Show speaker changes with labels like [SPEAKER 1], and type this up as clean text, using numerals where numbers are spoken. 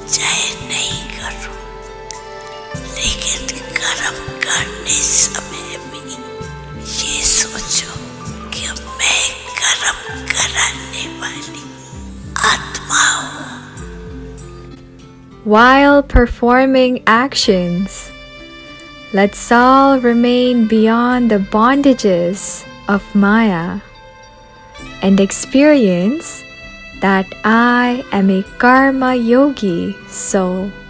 [SPEAKER 1] चाहे नहीं करूं, लेकिन कर्म करने समय भी ये सोचो कि मैं कर्म कराने वाली आत्मा हूं.
[SPEAKER 2] While performing actions, let's all remain beyond the bondages of Maya and experience that I am a karma yogi soul.